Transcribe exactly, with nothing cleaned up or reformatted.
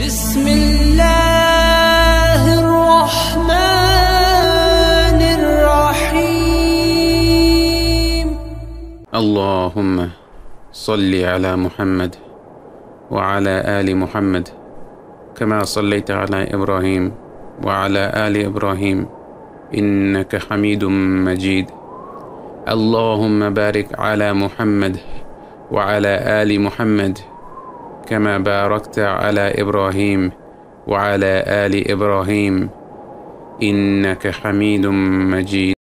بسم الله الرحمن الرحيم. اللهم صل على محمد وعلى آل محمد كما صليت على إبراهيم وعلى آل إبراهيم إنك حميد مجيد. اللهم بارك على محمد وعلى آل محمد كما باركت على إبراهيم وعلى آل إبراهيم إنك حميد مجيد.